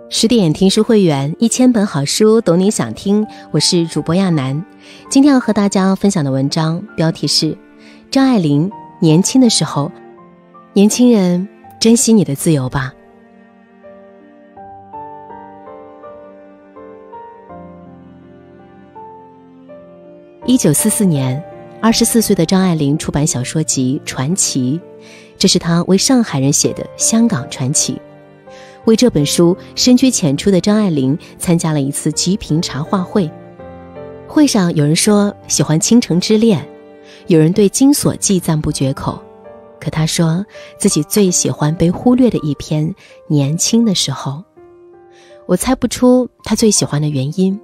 10点听书会员，1000本好书，懂你想听。我是主播亚楠，今天要和大家分享的文章标题是张爱玲年轻的时候。年轻人，珍惜你的自由吧。1944年，24岁的张爱玲出版小说集《传奇》，这是她为上海人写的香港传奇。为这本书深居浅出的张爱玲参加了一次极品茶话会，会上有人说喜欢倾城之恋，有人对金锁记赞不绝口，可她说自己最喜欢被忽略的一篇年轻的时候。我猜不出她最喜欢的原因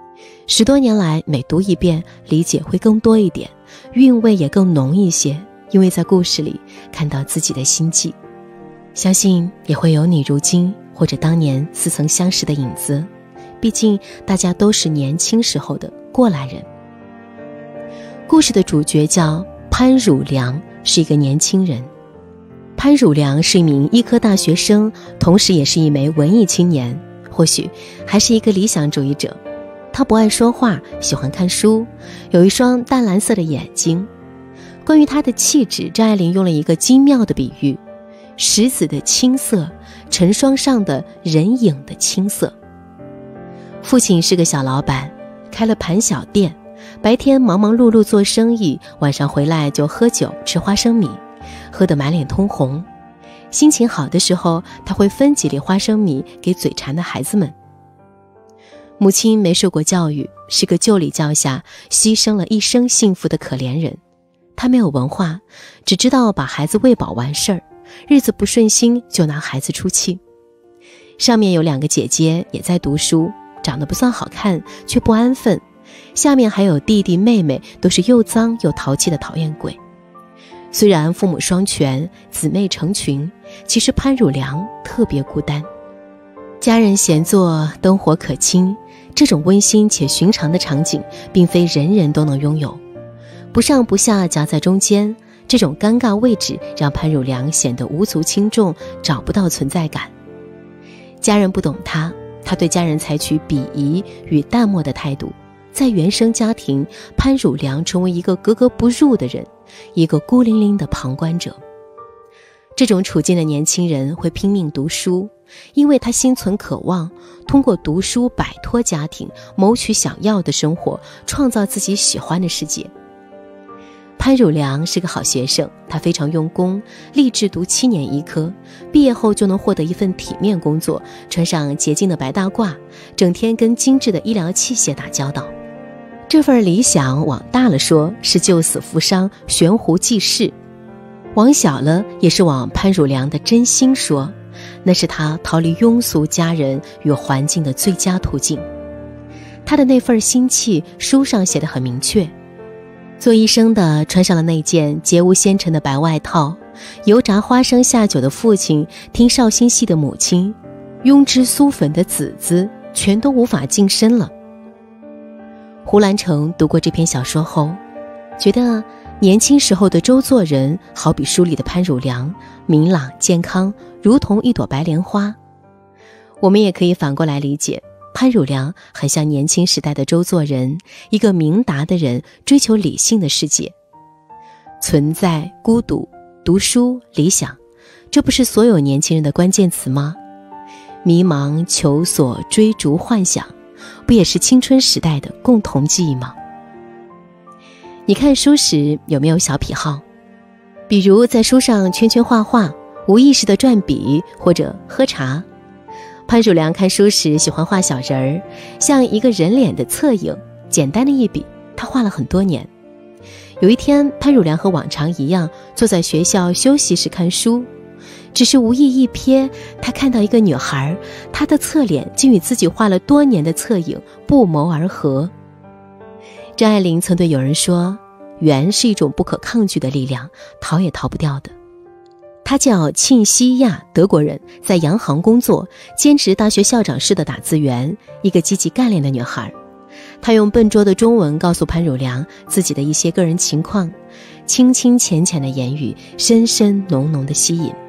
，10多年来每读一遍理解会更多一点，韵味也更浓一些，因为在故事里看到自己的心迹，相信也会有你如今或者当年似曾相识的影子，毕竟大家都是年轻时候的过来人。故事的主角叫潘汝良，是一个年轻人。潘汝良是一名医科大学生，同时也是一枚文艺青年，或许还是一个理想主义者。他不爱说话，喜欢看书，有一双淡蓝色的眼睛。关于他的气质，张爱玲用了一个精妙的比喻，石子的青色，成霜上的人影的青色。父亲是个小老板，开了盘小店，白天忙忙碌碌做生意，晚上回来就喝酒吃花生米，喝得满脸通红。心情好的时候，他会分几粒花生米给嘴馋的孩子们。母亲没受过教育，是个旧礼教下牺牲了一生幸福的可怜人。她没有文化，只知道把孩子喂饱完事儿，日子不顺心就拿孩子出气。上面有2个姐姐也在读书，长得不算好看，却不安分。下面还有弟弟妹妹，都是又脏又淘气的讨厌鬼。虽然父母双全，姊妹成群，其实潘汝良特别孤单。家人闲坐，灯火可亲，这种温馨且寻常的场景并非人人都能拥有。不上不下夹在中间，这种尴尬位置让潘汝良显得无足轻重，找不到存在感。家人不懂他，他对家人采取鄙夷与淡漠的态度。在原生家庭，潘汝良成为一个格格不入的人，一个孤零零的旁观者。这种处境的年轻人会拼命读书，因为他心存渴望，通过读书摆脱家庭，谋取想要的生活，创造自己喜欢的世界。潘汝良是个好学生，他非常用功，立志读7年医科，毕业后就能获得一份体面工作，穿上洁净的白大褂，整天跟精致的医疗器械打交道。这份理想往大了说是救死扶伤，悬壶济世；往小了也是往潘汝良的真心说，那是他逃离庸俗家人与环境的最佳途径。他的那份心气，书上写得很明确。做医生的穿上了那件洁无纤尘的白外套，油炸花生下酒的父亲，听绍兴戏的母亲，庸脂酥粉的子子，全都无法晋升了。胡兰成读过这篇小说后，觉得年轻时候的周作人好比书里的潘汝良，明朗健康，如同一朵白莲花。我们也可以反过来理解，潘汝良很像年轻时代的周作人，一个明达的人，追求理性的世界。存在、孤独、读书、理想，这不是所有年轻人的关键词吗？迷茫、求索、追逐、幻想，不也是青春时代的共同记忆吗？你看书时有没有小癖好？比如在书上圈圈画画，无意识的转笔，或者喝茶。潘汝良看书时喜欢画小人儿，像一个人脸的侧影，简单的一笔，他画了很多年。有一天，潘汝良和往常一样坐在学校休息室看书，只是无意一瞥，他看到一个女孩，她的侧脸竟与自己画了多年的侧影不谋而合。张爱玲曾对有人说，缘是一种不可抗拒的力量，逃也逃不掉的。她叫沁西亚，德国人，在洋行工作，兼职大学校长室的打字员，一个积极干练的女孩。她用笨拙的中文告诉潘汝良自己的一些个人情况，轻轻浅浅的言语，深深浓浓的吸引。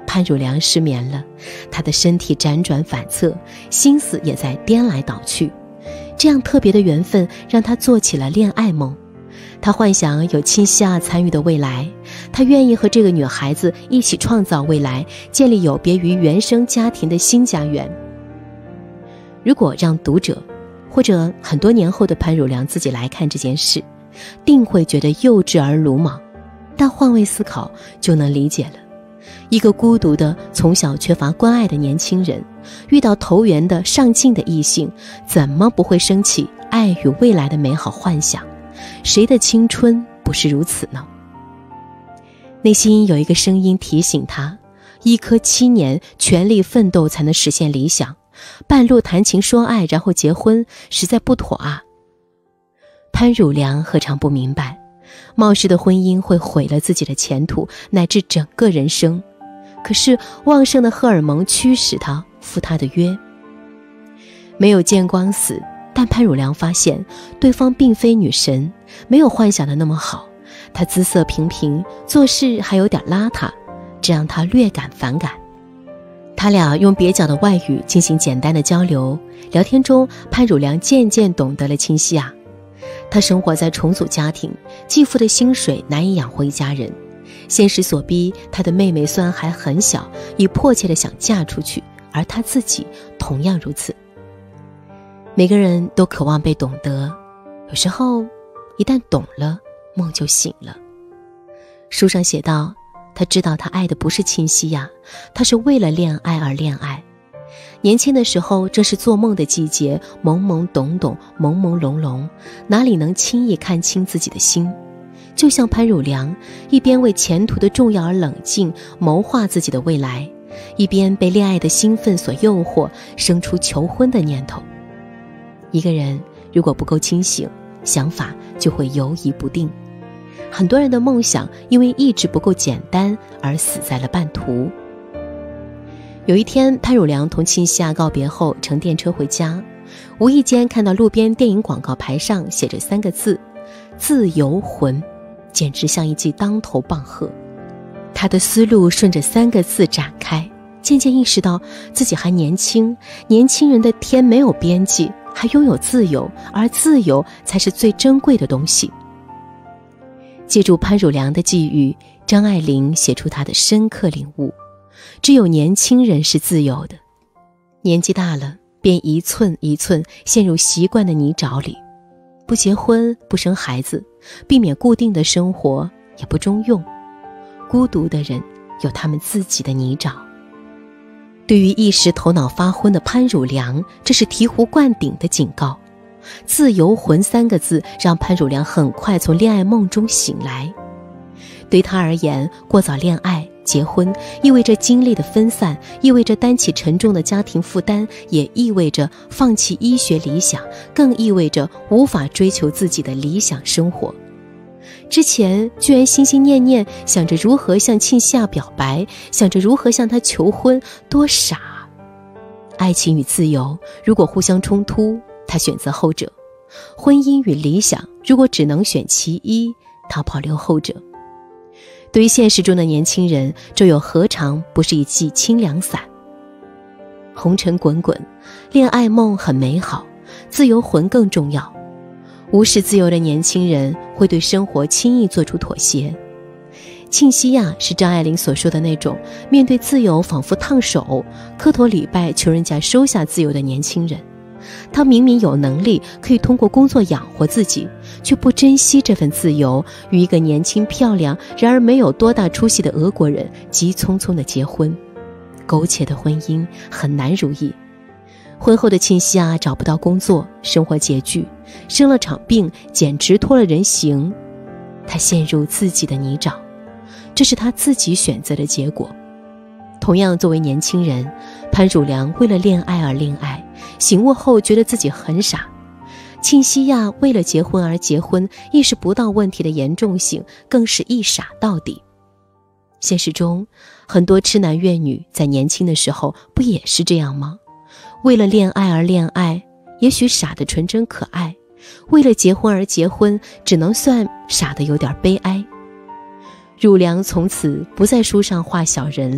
潘汝良失眠了，他的身体辗转反侧，心思也在颠来倒去。这样特别的缘分让他做起了恋爱梦。他幻想有亲西亚参与的未来，他愿意和这个女孩子一起创造未来，建立有别于原生家庭的新家园。如果让读者或者很多年后的潘汝良自己来看这件事，定会觉得幼稚而鲁莽，但换位思考就能理解了。一个孤独的从小缺乏关爱的年轻人，遇到投缘的上进的异性，怎么不会升起爱与未来的美好幻想？谁的青春不是如此呢？内心有一个声音提醒他，医科7年全力奋斗才能实现理想，半路谈情说爱然后结婚实在不妥啊。潘汝良何尝不明白，冒失的婚姻会毁了自己的前途乃至整个人生，可是旺盛的荷尔蒙驱使他赴他的约。没有见光死，但潘汝良发现对方并非女神，没有幻想的那么好，她姿色平平，做事还有点邋遢，这让他略感反感。他俩用蹩脚的外语进行简单的交流，聊天中潘汝良渐渐懂得了清西亚。他生活在重组家庭，继父的薪水难以养活一家人，现实所逼，他的妹妹虽然还很小，已迫切地想嫁出去，而他自己同样如此。每个人都渴望被懂得，有时候一旦懂了，梦就醒了。书上写道，他知道他爱的不是清西亚，他是为了恋爱而恋爱。年轻的时候正是做梦的季节，懵懵懂懂，朦朦胧胧，哪里能轻易看清自己的心？就像潘汝良，一边为前途的重要而冷静谋划自己的未来，一边被恋爱的兴奋所诱惑，生出求婚的念头。一个人如果不够清醒，想法就会游移不定。很多人的梦想因为意志不够简单而死在了半途。有一天，潘汝良同清西亚告别后乘电车回家，无意间看到路边电影广告牌上写着3个字：自由魂，简直像一记当头棒喝。他的思路顺着3个字展开，渐渐意识到自己还年轻，年轻人的天没有边际，还拥有自由，而自由才是最珍贵的东西。借助潘汝良的际遇，张爱玲写出她的深刻领悟，只有年轻人是自由的，年纪大了便一寸一寸陷入习惯的泥沼里，不结婚，不生孩子，避免固定的生活，也不中用。孤独的人有他们自己的泥沼。对于一时头脑发昏的潘汝良，这是醍醐灌顶的警告。自由魂3个字让潘汝良很快从恋爱梦中醒来。对他而言，过早恋爱结婚意味着精力的分散，意味着担起沉重的家庭负担，也意味着放弃医学理想，更意味着无法追求自己的理想生活。之前居然心心念念想着如何向庆西亚表白，想着如何向他求婚，多傻！爱情与自由如果互相冲突，他选择后者；婚姻与理想如果只能选其一，他保留后者。对于现实中的年轻人，这又何尝不是一剂清凉散？红尘滚滚，恋爱梦很美好，自由魂更重要。无视自由的年轻人会对生活轻易做出妥协。庆西亚是张爱玲所说的那种面对自由仿佛烫手，磕头礼拜求人家收下自由的年轻人。他明明有能力可以通过工作养活自己，却不珍惜这份自由，与一个年轻漂亮然而没有多大出息的俄国人急匆匆地结婚。苟且的婚姻很难如意。婚后的庆西亚找不到工作，生活拮据，生了场病，简直脱了人形。他陷入自己的泥沼，这是他自己选择的结果。同样作为年轻人，潘汝良为了恋爱而恋爱，醒悟后觉得自己很傻。庆西亚为了结婚而结婚，意识不到问题的严重性，更是一傻到底。现实中，很多痴男怨女在年轻的时候不也是这样吗？为了恋爱而恋爱，也许傻得纯真可爱；为了结婚而结婚，只能算傻得有点悲哀。汝良从此不在书上画小人了，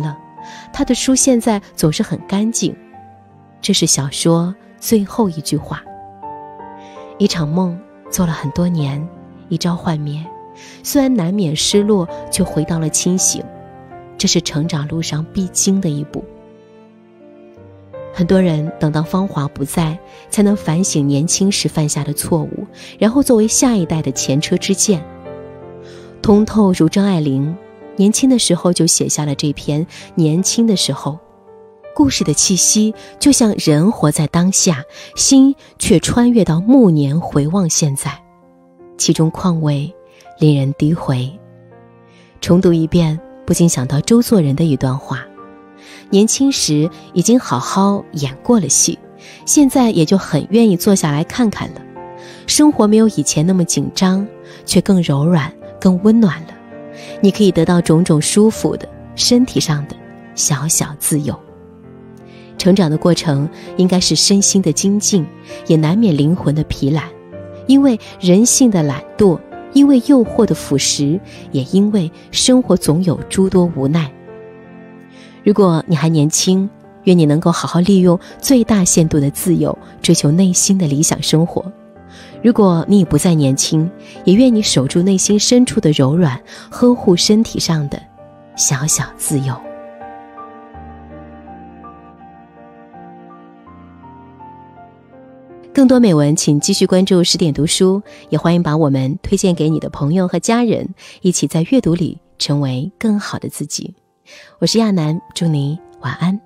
他的书现在总是很干净。这是小说最后一句话。一场梦做了很多年，一朝幻灭，虽然难免失落，却回到了清醒。这是成长路上必经的一步。很多人等到芳华不在，才能反省年轻时犯下的错误，然后作为下一代的前车之鉴。通透如张爱玲，年轻的时候就写下了这篇年轻的时候。故事的气息就像人活在当下，心却穿越到暮年回望现在，其中况味令人低回。重读一遍，不禁想到周作人的一段话：年轻时已经好好演过了戏，现在也就很愿意坐下来看看了。生活没有以前那么紧张，却更柔软更温暖了。你可以得到种种舒服的身体上的小小自由。成长的过程应该是身心的精进，也难免灵魂的疲懒，因为人性的懒惰，因为诱惑的腐蚀，也因为生活总有诸多无奈。如果你还年轻，愿你能够好好利用最大限度的自由，追求内心的理想生活。如果你已不再年轻，也愿你守住内心深处的柔软，呵护身体上的小小自由。更多美文请继续关注10点读书，也欢迎把我们推荐给你的朋友和家人，一起在阅读里成为更好的自己。我是亚楠，祝你晚安。